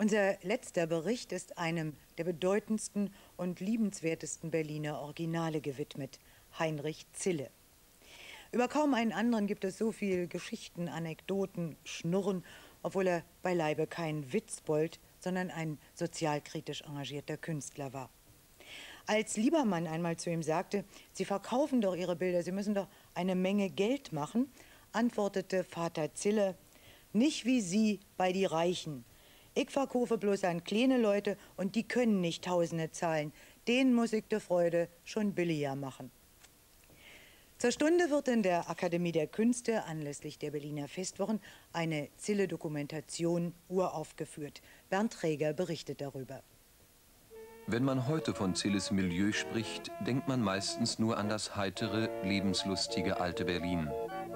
Unser letzter Bericht ist einem der bedeutendsten und liebenswertesten Berliner Originale gewidmet, Heinrich Zille. Über kaum einen anderen gibt es so viel Geschichten, Anekdoten, Schnurren, obwohl er beileibe kein Witzbold, sondern ein sozialkritisch engagierter Künstler war. Als Liebermann einmal zu ihm sagte, Sie verkaufen doch Ihre Bilder, Sie müssen doch eine Menge Geld machen, antwortete Vater Zille, nicht wie Sie bei die Reichen. Ich verkaufe bloß an kleine Leute und die können nicht Tausende zahlen. Denen muss ich die Freude schon billiger machen. Zur Stunde wird in der Akademie der Künste anlässlich der Berliner Festwochen eine Zille-Dokumentation uraufgeführt. Bernd Träger berichtet darüber. Wenn man heute von Zilles Milieu spricht, denkt man meistens nur an das heitere, lebenslustige alte Berlin.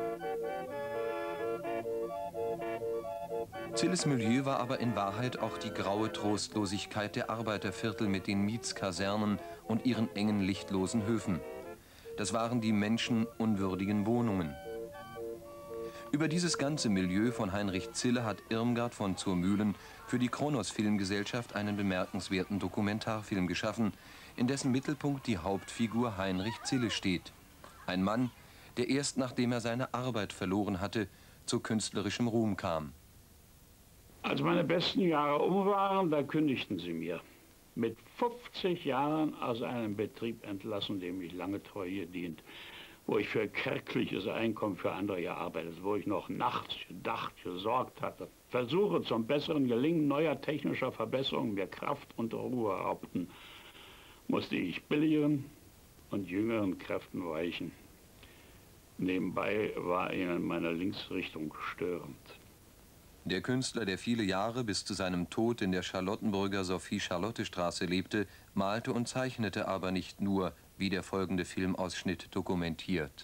Zilles Milieu war aber in Wahrheit auch die graue Trostlosigkeit der Arbeiterviertel mit den Mietskasernen und ihren engen, lichtlosen Höfen. Das waren die menschenunwürdigen Wohnungen. Über dieses ganze Milieu von Heinrich Zille hat Irmgard von Zurmühlen für die Kronos Filmgesellschaft einen bemerkenswerten Dokumentarfilm geschaffen, in dessen Mittelpunkt die Hauptfigur Heinrich Zille steht. Ein Mann, der erst nachdem er seine Arbeit verloren hatte, zu künstlerischem Ruhm kam. Als meine besten Jahre um waren, da kündigten sie mir. Mit 50 Jahren aus einem Betrieb entlassen, dem ich lange treu gedient, wo ich für kärgliches Einkommen für andere gearbeitet, wo ich noch nachts gedacht, gesorgt hatte. Versuche zum besseren Gelingen neuer technischer Verbesserungen mir Kraft und Ruhe raubten, musste ich billigeren und jüngeren Kräften weichen. Nebenbei war ihnen meine Linksrichtung störend. Der Künstler, der viele Jahre bis zu seinem Tod in der Charlottenburger Sophie-Charlotte-Straße lebte, malte und zeichnete aber nicht nur, wie der folgende Filmausschnitt dokumentiert.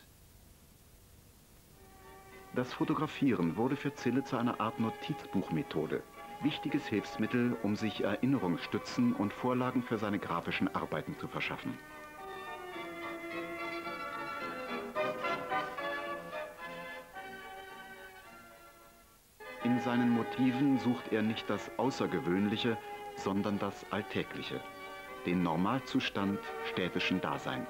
Das Fotografieren wurde für Zille zu einer Art Notizbuchmethode. Wichtiges Hilfsmittel, um sich Erinnerungsstützen und Vorlagen für seine grafischen Arbeiten zu verschaffen. In seinen Motiven sucht er nicht das Außergewöhnliche, sondern das Alltägliche, den Normalzustand städtischen Daseins.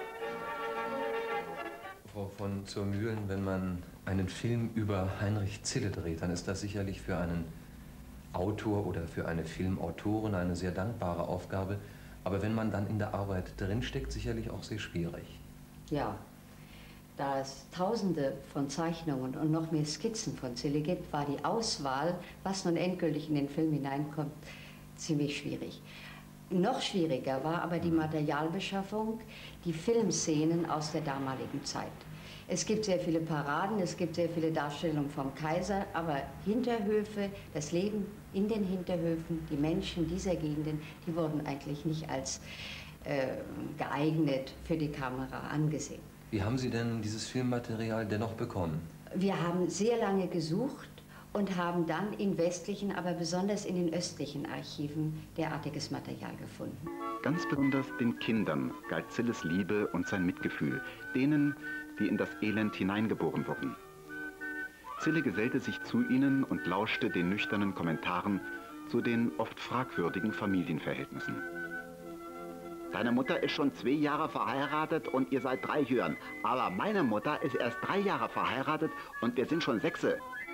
Frau von Zurmühlen, wenn man einen Film über Heinrich Zille dreht, dann ist das sicherlich für einen Autor oder für eine Filmautorin eine sehr dankbare Aufgabe. Aber wenn man dann in der Arbeit drinsteckt, sicherlich auch sehr schwierig. Ja. Da es Tausende von Zeichnungen und noch mehr Skizzen von Zille gibt, war die Auswahl, was nun endgültig in den Film hineinkommt, ziemlich schwierig. Noch schwieriger war aber die Materialbeschaffung, die Filmszenen aus der damaligen Zeit. Es gibt sehr viele Paraden, es gibt sehr viele Darstellungen vom Kaiser, aber Hinterhöfe, das Leben in den Hinterhöfen, die Menschen dieser Gegenden, die wurden eigentlich nicht als geeignet für die Kamera angesehen. Wie haben Sie denn dieses Filmmaterial dennoch bekommen? Wir haben sehr lange gesucht und haben dann in westlichen, aber besonders in den östlichen Archiven derartiges Material gefunden. Ganz besonders den Kindern galt Zilles Liebe und sein Mitgefühl, denen, die in das Elend hineingeboren wurden. Zille gesellte sich zu ihnen und lauschte den nüchternen Kommentaren zu den oft fragwürdigen Familienverhältnissen. Deine Mutter ist schon 2 Jahre verheiratet und ihr seid 3 Jüren. Aber meine Mutter ist erst 3 Jahre verheiratet und wir sind schon 6.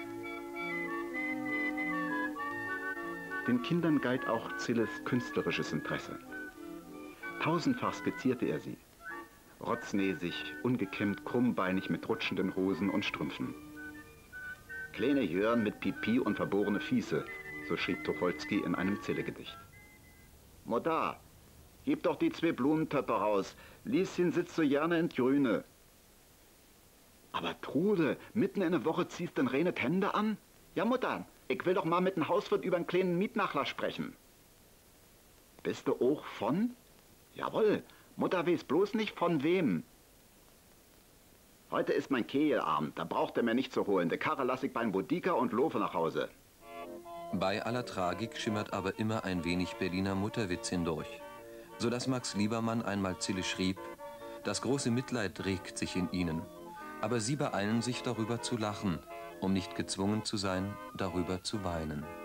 Den Kindern galt auch Zilles künstlerisches Interesse. Tausendfach skizzierte er sie. Rotznäsig, ungekämmt, krummbeinig mit rutschenden Hosen und Strümpfen. Kleine Jüren mit Pipi und verborene Fiese, so schrieb Tucholsky in einem Zille-Gedicht. Mutter, gib doch die 2 Blumentöpfe raus. Lieschen sitzt so gerne in Grüne. Aber Trude, mitten in der Woche ziehst du den Renet Hände an? Ja, Mutter, ich will doch mal mit dem Hauswirt über einen kleinen Mietnachlass sprechen. Bist du auch von? Jawohl, Mutter weiß bloß nicht von wem. Heute ist mein Kegelabend, da braucht er mir nicht zu holen. Die Karre lasse ich beim Bodiker und laufe nach Hause. Bei aller Tragik schimmert aber immer ein wenig Berliner Mutterwitz hindurch, sodass Max Liebermann einmal Zille schrieb: Das große Mitleid regt sich in ihnen, aber sie beeilen sich darüber zu lachen, um nicht gezwungen zu sein, darüber zu weinen.